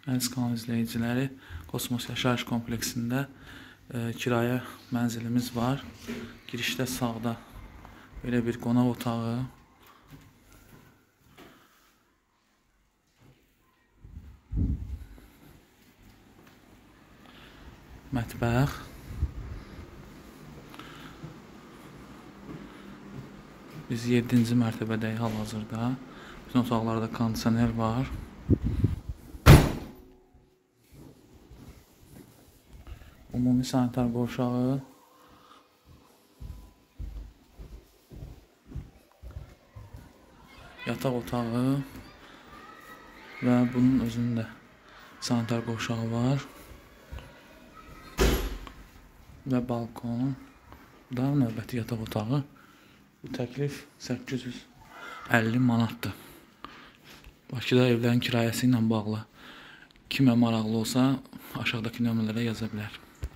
Əziz kanal izləyiciləri, Kosmos Yaşayış kompleksində kirayə mənzilimiz var. Girişdə sağda belə bir qonaq otağı, mətbəx, biz 7-ci mərtəbədəyik hal-hazırda. Bütün otaqlarda kondisioner var. Ümumi sanitar qovşağı, yataq otağı və bunun özündə sanitar qovşağı var və balkon. Bu da növbəti yataq otağı. Bu təklif 850 manatdır. Bakıda evlərin kirayəsi ilə bağlı kimə maraqlı olsa aşağıdakı nömrələrə yaza bilər.